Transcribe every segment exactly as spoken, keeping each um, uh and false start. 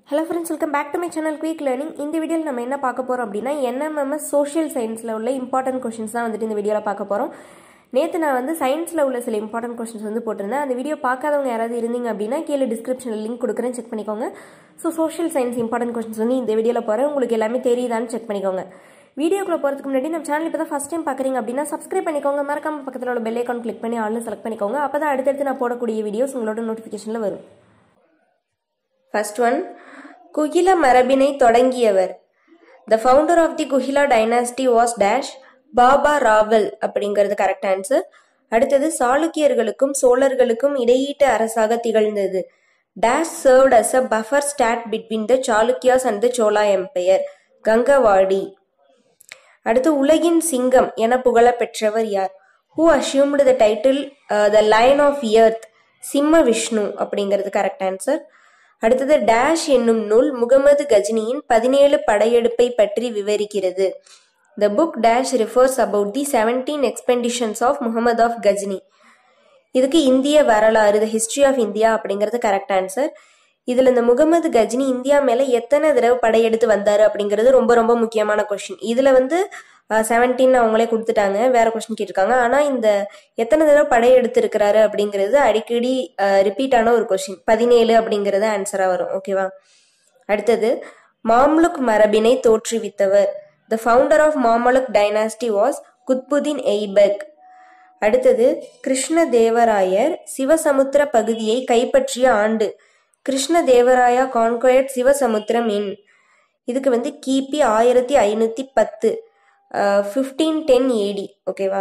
Hello friends, welcome back to my channel Quick Learning. In this video, we will talk about N M M S Social Science level important questions. In this video, நேத்து நான் வந்து சயின்ஸ்ல உள்ள சில important questions வந்து போட்டுருந்தேன். அந்த video பார்க்காதவங்க யாராவது இருந்தீங்க அப்படினா கீழ டிஸ்கிரிப்ஷன்ல லிங்க் கொடுக்கிறேன், செக் பண்ணிக்கோங்க. So social science important questions வந்து இந்த வீடியோல போறேன். உங்களுக்கு எல்லாமே தெரியுதான்னு செக் பண்ணிக்கோங்க. வீடியோக்குள்ள போறதுக்கு முன்னாடி நம்ம சேனல் இப்பதான் ஃபர்ஸ்ட் டைம் பார்க்கறீங்க அப்படினா Subscribe பண்ணிக்கோங்க. மறக்காம பக்கத்துல உள்ள பெல் ஐகான் கிளிக் பண்ணி ஆல்னு செலக்ட் பண்ணிக்கோங்க. அப்பதான் அடுத்தடுத்து நான் போடக்கூடிய வீடியோஸ் உங்களோட நோட்டிஃபிகேஷன்ல வரும். First one, குகில மரபினை தொடங்கியவர். The founder of the Kuhila dynasty was dash Baba Rawal அப்படிங்கிறது கரெக்ட் ஆன்சர். அடுத்தது சாளுக்கியர்களுக்கும் சோழர்களுக்கும் இடையீட்ட அரசாக திகழ்ந்தது. dash served as a buffer stat between the Chalukyas and the Chola empire. Gangavadi. அடுத்து உலகின் சிங்கம் என புகழ பெற்றவர் யார்? Who assumed the title uh, the Lion of Earth? சிம்ம விஷ்ணு அப்படிங்கிறது கரெக்ட் ஆன்சர். அடுத்தது டேஷ் என்னும் நூல் முகமது கஜ்னியின் பதினேழு படையெடுப்பை பற்றி விவரிக்கிறது. The book dash refers about the seventeen expeditions of Muhammad of Ghazni. இதுக்கு இந்திய வரலாறு, the history of India அப்படிங்கிறது கரெக்ட் ஆன்சர். இதுல இந்த முகமது கஜ்னி இந்தியா மேல எத்தனை தடவை படையெடுத்து வந்தாரு அப்படிங்கிறது ரொம்ப ரொம்ப முக்கியமான கொஸ்டின். இதுல வந்து செவன்டீன் அவங்களே கொடுத்துட்டாங்க, வேற கொஸ்டின் கேட்டிருக்காங்க. ஆனா இந்த எத்தனை தடவை படையெடுத்து இருக்கிறாரு அப்படிங்கிறது அடிக்கடி ரிப்பீட் ஆன ஒரு கொஸ்டின். பதினேழு அப்படிங்கிறது ஆன்சரா வரும். ஓகேவா? அடுத்தது மாம்லுக் மரபினை தோற்றுவித்தவர். The founder of Mamluk dynasty was Qutbuddin Aibak. அடுத்தது கிருஷ்ண தேவராயர் சிவசமுத்திர பகுதியை கைப்பற்றிய ஆண்டு. கிருஷ்ண தேவராயா கான்குயர்ட் சிவசமுத்திரம் இன். இதுக்கு வந்து கிபி ஆயிரத்தி ஐநூத்தி பத்து, பிப்டீன் டென் ஏடி. ஓகேவா?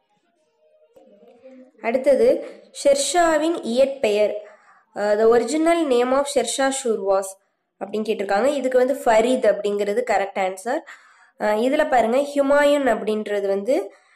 அடுத்தது ஷெர்ஷாவின் இயற்பெயர். The original name of Sher Shah Sur was அப்படின்னு கேட்டிருக்காங்க. இதுக்கு வந்து ஃபரீத் அப்படிங்கிறது கரெக்ட் ஆன்சர். இதுல பாருங்க, ஹுமாயூன் அப்படின்றது வந்து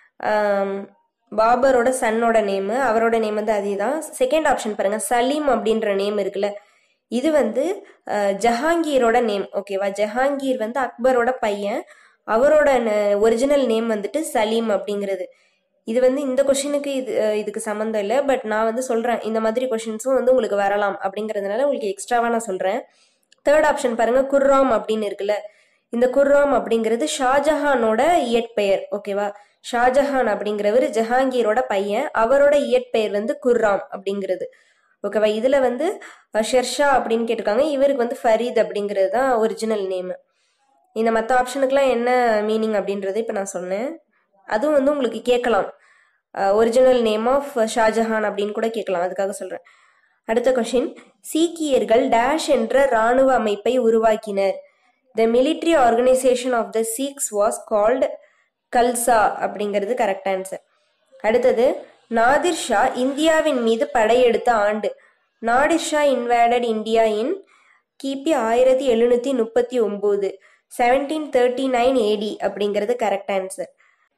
பாபரோட சன்னோட நேம், அவரோட நேம் வந்து அதேதான். செகண்ட் ஆப்ஷன் பாருங்க, சலீம் அப்படின்ற நேம் இருக்குல்ல, இது வந்து ஜஹாங்கீரோட நேம். ஓகேவா? ஜஹாங்கீர் வந்து அக்பரோட பையன், அவரோட ஒரிஜினல் நேம் வந்துட்டு சலீம் அப்படிங்கிறது. இது வந்து இந்த கொஸ்டினுக்கு இது இதுக்கு சம்மந்தம் இல்லை, பட் நான் வந்து சொல்றேன் இந்த மாதிரி கொஸ்டின்ஸும் வந்து உங்களுக்கு வரலாம் அப்படிங்கறதுனால உங்களுக்கு எக்ஸ்ட்ராவா நான் சொல்றேன். தேர்ட் ஆப்ஷன் பாருங்க, குர்ராம் அப்படின்னு இருக்குல்ல, இந்த குர்ராம் அப்படிங்கிறது ஷாஜஹானோட இயற்பெயர். ஓகேவா? ஷாஜஹான் அப்படிங்கிறவர் ஜஹாங்கீரோட பையன், அவரோட இயற்பெயர் வந்து குர்ராம் அப்படிங்கிறது. ஓகேவா? இதுல வந்து ஷெர்ஷா அப்படின்னு கேட்டிருக்காங்க, இவருக்கு வந்து ஃபரீத் அப்படிங்கிறது தான் ஒரிஜினல் நேம். இந்த மற்ற ஆப்ஷனுக்குலாம் என்ன மீனிங் அப்படின்றத இப்ப நான் சொன்னேன். அதுவும் வந்து உங்களுக்கு கேட்கலாம், ஒரிஜினல் நேம் ஆஃப் ஷாஜஹான் அப்படின்னு கூட கேட்கலாம், அதுக்காக சொல்றேன். அடுத்த கொஸ்டின், சீக்கியர்கள் டேஷ் என்ற இராணுவ அமைப்பை உருவாக்கினர். The military organization of the Sikhs was called Khalsa அப்படிங்கிறது கரெக்ட் ஆன்சர். அடுத்தது நாதிர் ஷா இந்தியாவின் மீது படையெடுத்த ஆண்டு. Nadir Shah invaded India in கிபி ஆயிரத்தி எழுநூத்தி முப்பத்தி ஒன்பது, செவன்டீன் தேர்ட்டி நைன் ஏடி அப்படிங்கிறது கரெக்ட் ஆன்சர்.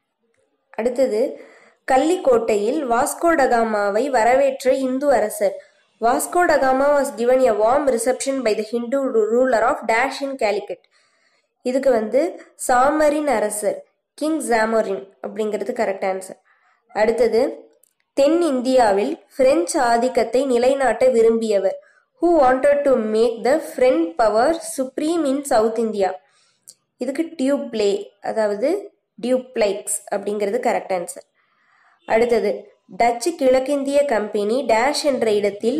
அடுத்தது கள்ளிக்கோட்டையில் வாஸ்கோ டகாமாவை வரவேற்ற இந்து அரசர். Vasco da Gama was given a warm reception by the Hindu ruler of Dash in Calicut. இதுக்கு வந்து சாமரின் அரசர், கிங் ஜாமோரின் அப்படிங்கிறது கரெக்ட் ஆன்சர். அடுத்தது தென் இந்தியாவில் பிரெஞ்சு ஆதிக்கத்தை நிலைநாட்ட விரும்பியவர். Who wanted to make the French power supreme in South India? இதுக்கு டியூப்ளே, அதாவது டியூப்ளைக்ஸ் அப்படிங்கிறது கரெக்ட் ஆன்சர். அடுத்தது டச்சு கிழக்கிந்திய கம்பெனி டேஷ் என்ற இடத்தில்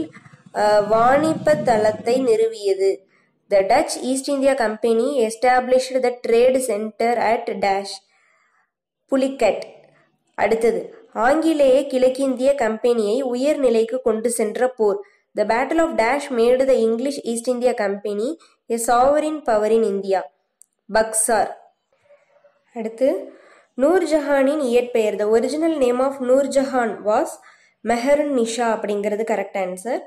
வாணிப தளத்தை நிறுவியது. The Dutch East India Company established the trade center at dash Pulicat. அடுத்தது ஆங்கிலேய கிழக்கிந்திய கம்பெனியை உயர்நிலைக்கு கொண்டு சென்ற போர். The Battle of Dash made the English East India Company a sovereign power in India. Buxar. அடுத்து நூர்ஜஹானின் இயற்பெயர். The original name of Nurjahan was மெஹருன் Nisha அப்படிங்கிறது correct answer.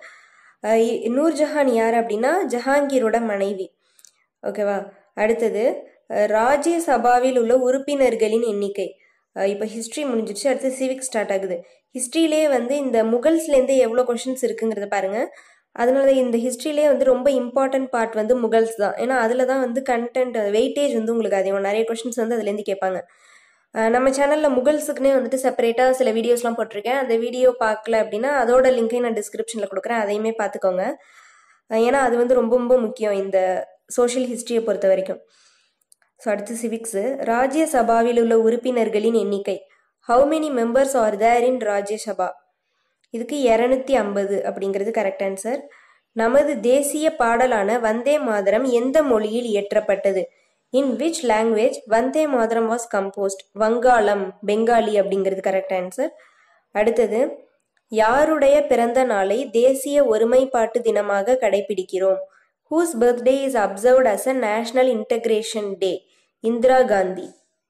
Nurjahan யார் அப்படின்னா ஜஹாங்கீரோட மனைவி. ஓகேவா? அடுத்தது ராஜ்யசபாவில் உள்ள உறுப்பினர்களின் எண்ணிக்கை. இப்போ ஹிஸ்ட்ரி முடிஞ்சிச்சு, அடுத்து சிவிக் ஸ்டார்ட் ஆகுது. ஹிஸ்ட்ரியிலே வந்து இந்த முகல்ஸ்லேருந்து எவ்வளோ கொஷின்ஸ் இருக்குங்கிறத பாருங்க. அதனால இந்த ஹிஸ்ட்ரியிலே வந்து ரொம்ப இம்பார்ட்டன்ட் பார்ட் வந்து முகல்ஸ் தான். ஏன்னா அதில் தான் வந்து கண்டென்ட் வெயிட்டேஜ் வந்து உங்களுக்கு அதிகம், நிறைய கொஷின்ஸ் வந்து அதுலேருந்து கேட்பாங்க. நம்ம சேனலில் முகல்ஸுக்குன்னே வந்துட்டு செப்பரேட்டாக சில வீடியோஸ்லாம் போட்டிருக்கேன். அந்த வீடியோ பார்க்கல அப்படின்னா அதோட லிங்கையும் நான் டிஸ்கிரிப்ஷனில் கொடுக்குறேன், அதையுமே பார்த்துக்கோங்க. ஏன்னா அது வந்து ரொம்ப ரொம்ப முக்கியம் இந்த சோஷியல் ஹிஸ்டரியை பொறுத்த வரைக்கும். ஸோ அடுத்து சிவிக்ஸு. ராஜ்யசபாவில் உள்ள உறுப்பினர்களின் எண்ணிக்கை. How many members are there in Rajya Sabha? இதுக்கு இரநூத்தி ஐம்பது அப்படிங்கிறது கரெக்ட் ஆன்சர். நமது தேசிய பாடலான வந்தே மாதரம் எந்த மொழியில் இயற்றப்பட்டது? In which language Vande Mataram was composed? வங்காளம், பெங்காலி அப்படிங்கிறது கரெக்ட் ஆன்சர். அடுத்தது, யாருடைய பிறந்த நாளை தேசிய ஒருமைப்பாட்டு தினமாக கடைபிடிக்கிறோம்? Whose birthday is observed as a national integration day? Indira Gandhi.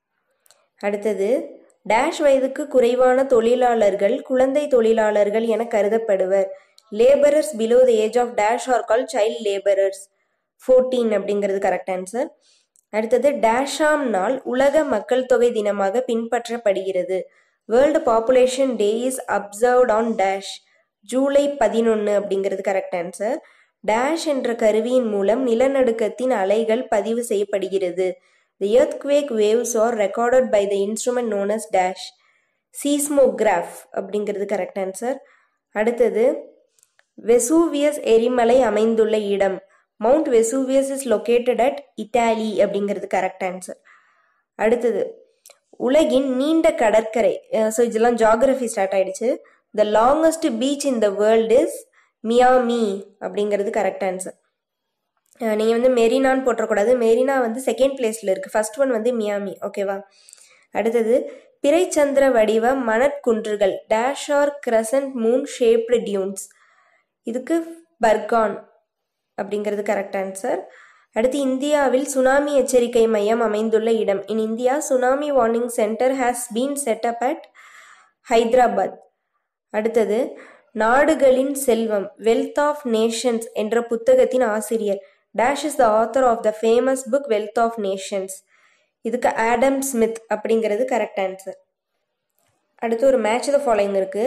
அடுத்தது, டேஷ் வயதுக்கு குறைவான தொழிலாளர்கள் குழந்தை தொழிலாளர்கள் என கருதப்படுவர். Labourers below the age of dash are call child labourers. Fourteen அப்படிங்கிறது கரெக்ட் ஆன்சர். அடுத்தது, டேஷாம் நாள் உலக மக்கள் தொகை தினமாக பின்பற்றப்படுகிறது. World population day is observed on dash. ஜூலை பதினொன்று அப்படிங்கிறது கரெக்ட் ஆன்சர். டேஷ் என்ற கருவியின் மூலம் நிலநடுக்கத்தின் அலைகள் பதிவு செய்யப்படுகிறது. The earthquake waves are recorded by the instrument known as dash. Seismograph அப்படிங்கிறது கரெக்ட் ஆன்சர். அடுத்தது, வெசூவியஸ் எரிமலை அமைந்துள்ள இடம். Mount Vesuvius is located at Italy அப்படிங்கிறது கரெக்ட் ஆன்சர். அடுத்தது, உலகின் நீண்ட கடற்கரை. ஸோ இதெல்லாம் ஜியாகிரபி ஸ்டார்ட் ஆயிடுச்சு. The longest beach in the world is Miami அப்படிங்கிறது கரெக்ட் ஆன்சர். நீங்கள் வந்து மெரினான்னு போட்டக்கூடாது. மெரினா வந்து செகண்ட் பிளேஸில் இருக்குது. ஃபர்ஸ்ட் ஒன் வந்து மியாமி. ஓகேவா? அடுத்தது, பிறைச்சந்திர வடிவ மணற்குன்றுகள். Dash are crescent moon shaped dunes. இதுக்கு பர்கான் அப்படிங்கிறது கரெக்ட் ஆன்சர். அடுத்து, இந்தியாவில் சுனாமி எச்சரிக்கை மையம் அமைந்துள்ள இடம். In India tsunami warning centre has been set up at Hyderabad. அடுத்தது, நாடுகளின் செல்வம் வெல்த் ஆஃப் நேஷன்ஸ் என்ற புத்தகத்தின் ஆசிரியர். Dash is the author of the famous book wealth of nations. இதுக்கு ஆடம் ஸ்மித் அப்படிங்கிறது கரெக்ட் ஆன்சர். அடுத்து, ஒரு மேட்ச் த ஃபாலோயிங் இருக்கு.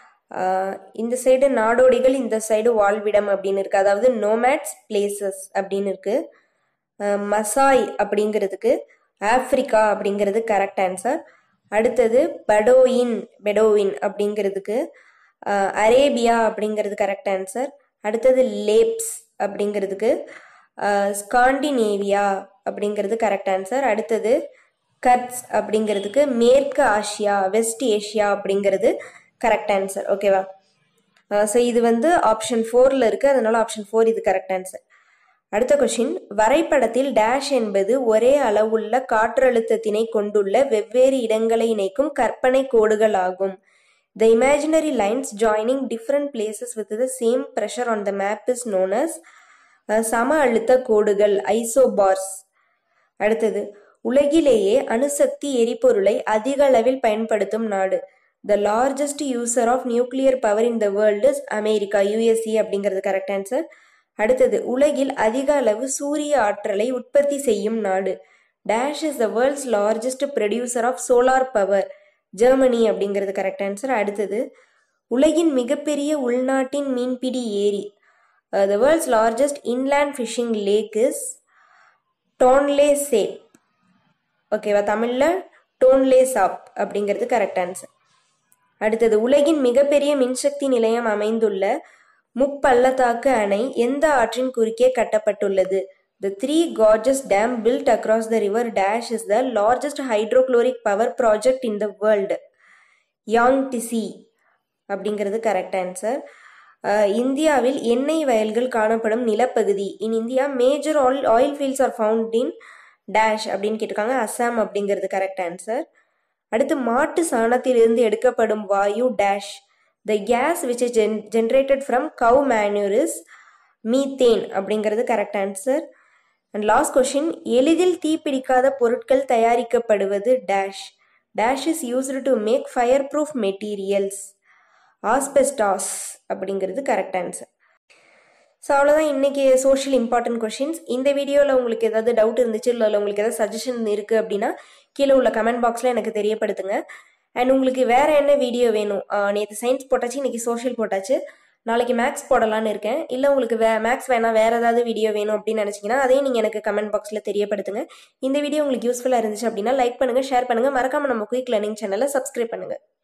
இந்த சைடு நாடோடிகள், இந்த சைடு வாழ்விடம் அப்படின்னு இருக்கு. அதாவது நோமேட்ஸ் பிளேசஸ் அப்படின்னு இருக்கு. மசாய் அப்படிங்கிறதுக்கு ஆப்பிரிக்கா அப்படிங்கிறது கரெக்ட் ஆன்சர். அடுத்தது, படோயின் பெடோவின் அப்படிங்கிறதுக்கு அரேபியா அப்படிங்கிறது கரெக்ட் ஆன்சர். அடுத்தது, லேப்ஸ் அப்படிங்கிறதுக்கு ஸ்காண்டினேவியா அப்படிங்கிறது கரெக்ட் ஆன்சர். அடுத்தது, கட்ஸ் அப்படிங்கிறதுக்கு மேற்கு ஆசியா வெஸ்ட் ஏஷியா அப்படிங்கிறது கரெக்ட் ஆன்சர். ஓகேவா? ஸோ இது வந்து ஆப்ஷன் ஃபோரில் இருக்குது, அதனால ஆப்ஷன் ஃபோர் இது கரெக்ட் ஆன்சர். அடுத்த கொஸ்டின், வரைபடத்தில் டேஷ் என்பது ஒரே அளவுள்ள காற்றழுத்தத்தினை கொண்டுள்ள வெவ்வேறு இடங்களை இணைக்கும் கற்பனை கோடுகள் ஆகும். The imaginary lines joining different places with the same pressure on the map is known as uh, சம அழுத்த கோடுகள், ஐசோபார்ஸ். அடுத்தது, உலகிலேயே அணுசக்தி எரிபொருளை அதிக அளவில் பயன்படுத்தும் நாடு. The largest user of nuclear power in the world is America, U S A அப்படிங்கிறது கரெக்ட் ஆன்சர். அடுத்தது, உலகில் அதிக அளவு சூரிய ஆற்றலை உற்பத்தி செய்யும் நாடு. Dash is the world's largest producer of solar power, Germany அப்படிங்கிறது கரெக்ட் ஆன்சர். அடுத்தது, உலகின் மிகப்பெரிய உள்நாட்டின் மீன்பிடி ஏரி. The world's largest inland fishing lake is Tonle Sap. ஓகேவா? தமிழில் டோன்லே சாப் அப்படிங்கிறது கரெக்ட் ஆன்சர். அடுத்தது, உலகின் மிகப்பெரிய மின்சக்தி நிலையம் அமைந்துள்ள முப்பள்ளத்தாக்கு அணை எந்த ஆற்றின் குறுக்கே கட்டப்பட்டுள்ளது? The Three Gorges Dam built across the river Dash is the largest hydrochloric power project in the world. Yangtze அப்படிங்கிறது கரெக்ட் ஆன்சர். இந்தியாவில் எண்ணெய் வயல்கள் காணப்படும் நிலப்பகுதி. In India major oil oil fields are found in dash அப்படின்னு கேட்டிருக்காங்க. அசாம் அப்படிங்கிறது correct answer. அடுத்து, மாட்டு சாணத்திலிருந்து எடுக்கப்படும் வாயு dash. The gas which is gen generated from cow manure is methane அப்படிங்கிறது correct answer. And last question, எளிதில் தீப்பிடிக்காத பொருட்கள் தயாரிக்கப்படுவது dash. Dash is used to make fire proof materials. Asbestos அப்படிங்கிறது கரெக்ட் ஆன்சர். ஸோ அவ்வளோதான் இன்னைக்கு சோஷியல் இம்பார்ட்டன்ட் கொஷின்ஸ். இந்த வீடியோவில் உங்களுக்கு ஏதாவது டவுட் இருந்துச்சு, இல்லை உங்களுக்கு ஏதாவது சஜஷன் இருக்குது அப்படின்னா கீழே உள்ள கமெண்ட் பாக்ஸில் எனக்கு தெரியப்படுத்துங்க. அண்ட் உங்களுக்கு வேறு என்ன வீடியோ வேணும்? நேற்று சயின்ஸ் போட்டாச்சு, இன்றைக்கி சோஷியல் போட்டாச்சு, நாளைக்கு மேக்ஸ் போடலான்னு இருக்கேன். இல்லை உங்களுக்கு வே மேக்ஸ் வேணால் வேறு ஏதாவது வீடியோ வேணும் அப்படின்னு நினச்சிங்கன்னா அதையும் நீங்கள் எனக்கு கமெண்ட் பாக்ஸில் தெரியப்படுத்துங்க. இந்த வீடியோ உங்களுக்கு யூஸ்ஃபுல்லாக இருந்துச்சு அப்படின்னா லைக் பண்ணுங்கள், ஷேர் பண்ணுங்கள், மறக்காமல் நம்ம குயிக் லேர்னிங் சேனலை சப்ஸ்கிரைப் பண்ணுங்கள்.